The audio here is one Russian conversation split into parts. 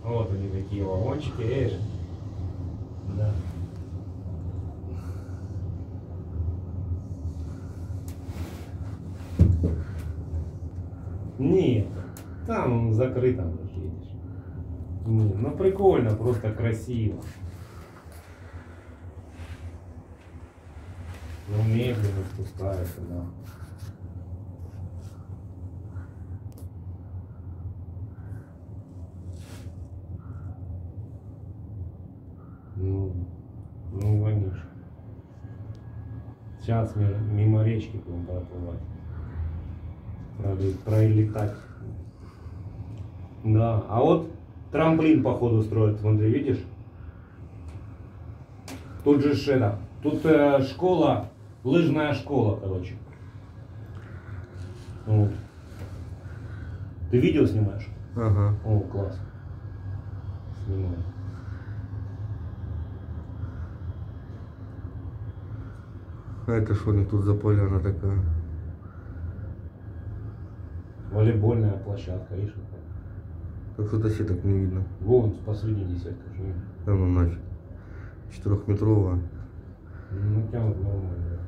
Вот они такие вагончики, видишь? Да. Нет, там закрыто, вот видишь. Нет, ну прикольно, просто красиво. Ну медленно спускается, да. Ну, конечно. Сейчас мимо речки будем проплывать. Пролетать. Да, а вот трамплин походу строят, смотри, видишь? Тут же это, тут школа, лыжная школа, короче. Вот. Ты видео снимаешь? Ага. О, класс. Снимаю. А это что у них тут за поляна такая? Волейбольная площадка, видишь? Как что-то сеток не видно. Вон посредине сетка же. Да ну нафиг. 4-метровая. Ну тянут нормально.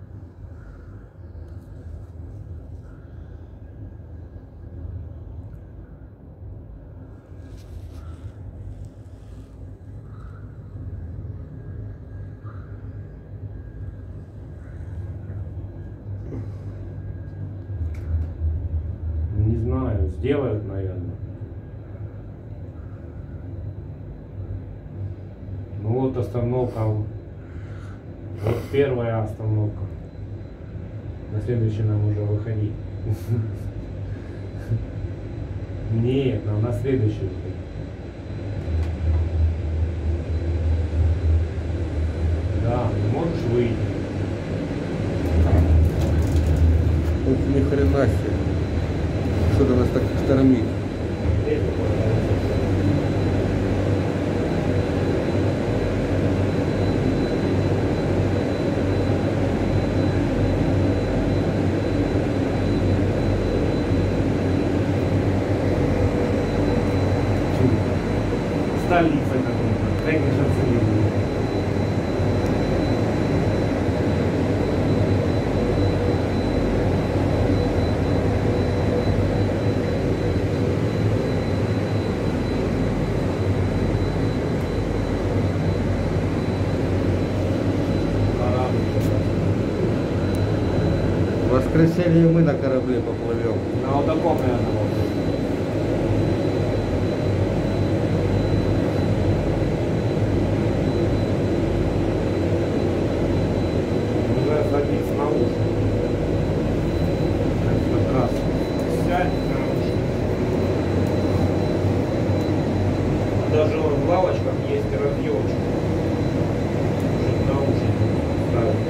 Не знаю, сделают, наверное. Ну вот остановка. Вот первая остановка. На следующий нам уже выходить. Нет, нам на следующий выходить. Да, ты можешь выйти. Ух, ни хрена себе. Что-то нас так штормит. Столица какая-то, конечно, цивильная. В воскресенье мы на корабле поплывем. На вот таком, наверное, вот. Уже садись на уши. Как раз сядь на уши. Даже в лавочках есть разъемчик. Чтобы на уши ставить.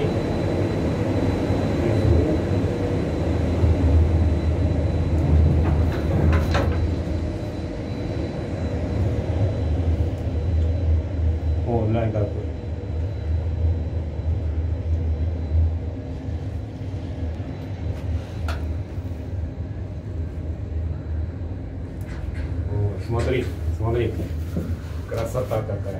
О, глянь какой. О, смотри, смотри. Красота какая.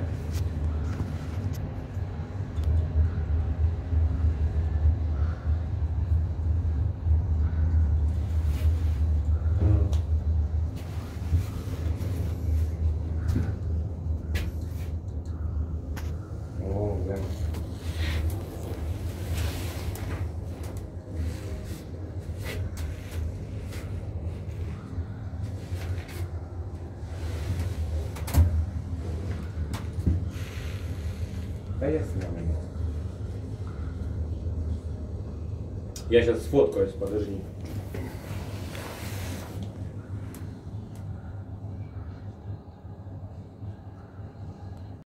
О, глянь. Да я снял его. Я сейчас сфоткаюсь, подожди.